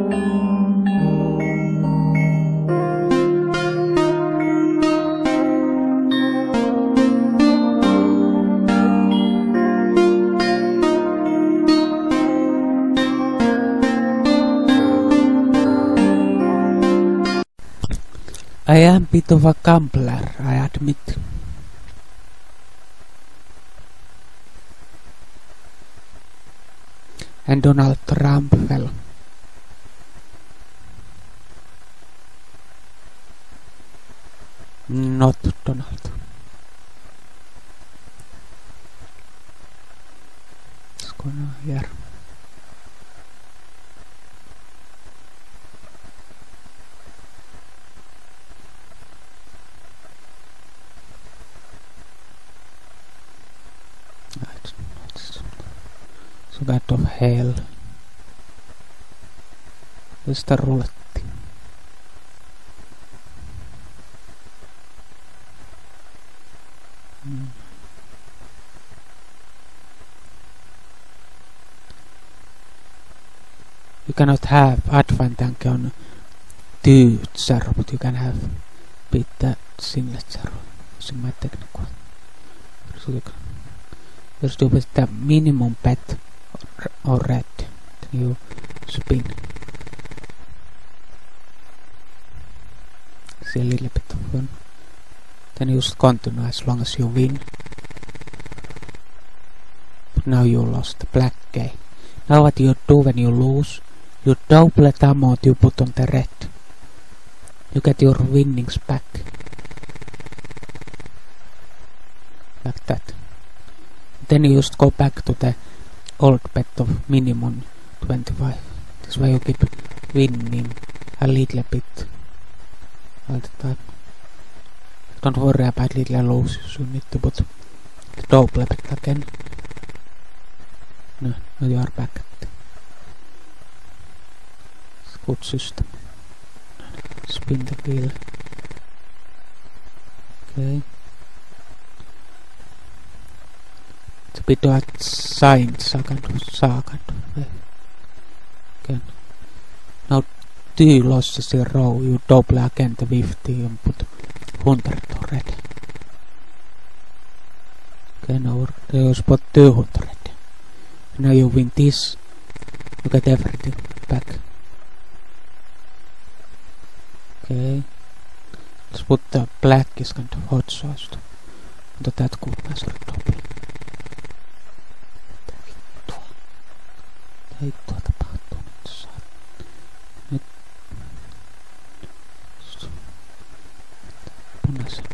I am a bit of a gambler, I admit. And Donald Trump fell. Not Donald. What's going on here? So God of hell. Where's the roulette? You cannot have advance tank on 2 zero, but you can have beat the singlet zero using my technical. First you with the minimum bet or red, then you spin. See a little bit of fun. Then you just continue as long as you win. But now you lost the black game. Now what you do when you lose, you double the amount you put on the red. You get your winnings back. Like that. Then you just go back to the old bet of minimum 25. This way you keep winning a little bit all the time. Don't worry about little losses, you need to put the double bet again. No, now you are back at it's a good system. Spin the wheel. Okay. It's a bit of science, again. Now 2 losses in a row, you double again the 50 and put 100 already. Okay, now you spot 200. Now you win this, you get everything back. Okay, let's put the black is kind of hot sauce. Mutta täältä kuuluu se double. Hittoa tapahtuu nyt. Nyt punaisen.